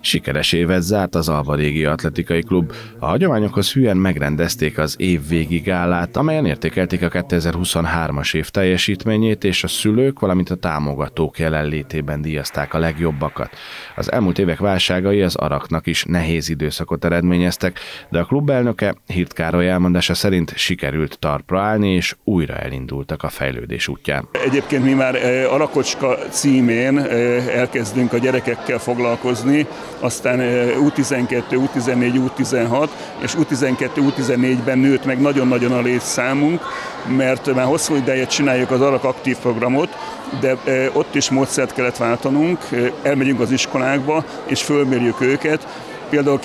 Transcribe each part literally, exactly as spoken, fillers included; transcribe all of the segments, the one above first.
Sikeres évet zárt az Alba Régia Atlétikai Klub. A hagyományokhoz hűen megrendezték az évvégi gálát, amelyen értékelték a kétezer-huszonhármas év teljesítményét, és a szülők, valamint a támogatók jelenlétében díjazták a legjobbakat. Az elmúlt évek válságai az Araknak is nehéz időszakot eredményeztek, de a klub elnöke, Hirt Károly elmondása szerint sikerült talpra állni, és újra elindultak a fejlődés útján. Egyébként mi már Arakocska címén elkezdünk a gyerekekkel foglalkozni, aztán U tizenkettő, U tizennégy, U tizenhat, és U tizenkettő, U tizennégyben nőtt meg nagyon-nagyon a létszámunk, mert már hosszú ideje csináljuk az Arak aktív programot, de ott is módszert kellett váltanunk, elmegyünk az iskolákba, és fölmérjük őket. Például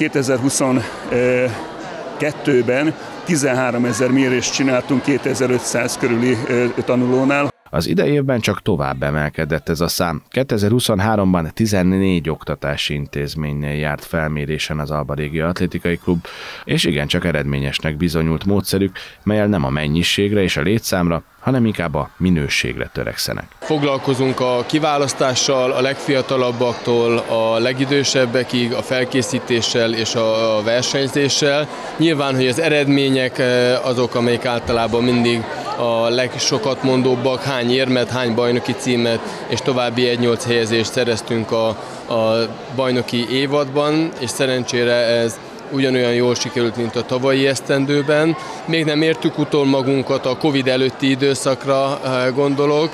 kétezer-huszonkettőben tizenháromezer mérést csináltunk kétezer-ötszáz körüli tanulónál. Az idei évben csak tovább emelkedett ez a szám. kétezer-huszonháromban tizennégy oktatási intézménynél járt felmérésen az Alba Régia Atlétikai Klub, és igencsak eredményesnek bizonyult módszerük, mellyel nem a mennyiségre és a létszámra, hanem inkább a minőségre törekszenek. Foglalkozunk a kiválasztással, a legfiatalabbaktól a legidősebbekig, a felkészítéssel és a versenyzéssel. Nyilván, hogy az eredmények azok, amelyek általában mindig a legsokat mondóbbak, hány érmet, hány bajnoki címet és további egy nyolc helyezést szereztünk a, a bajnoki évadban, és szerencsére ez ugyanolyan jól sikerült, mint a tavalyi esztendőben. Még nem értük utol magunkat, a Covid előtti időszakra gondolok.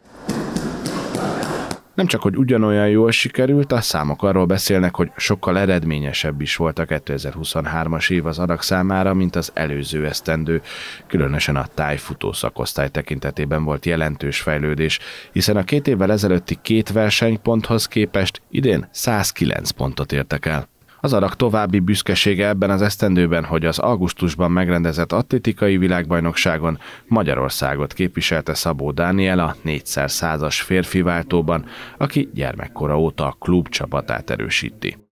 Nem csak, hogy ugyanolyan jól sikerült, a számok arról beszélnek, hogy sokkal eredményesebb is volt a kétezer-huszonhármas év az Arak számára, mint az előző esztendő. Különösen a tájfutó szakosztály tekintetében volt jelentős fejlődés, hiszen a két évvel ezelőtti két versenyponthoz képest idén százkilenc pontot értek el. Az Arak további büszkesége ebben az esztendőben, hogy az augusztusban megrendezett atlétikai világbajnokságon Magyarországot képviselte Szabó Dániel a négyszer százas férfi váltóban, aki gyermekkora óta a klub csapatát erősíti.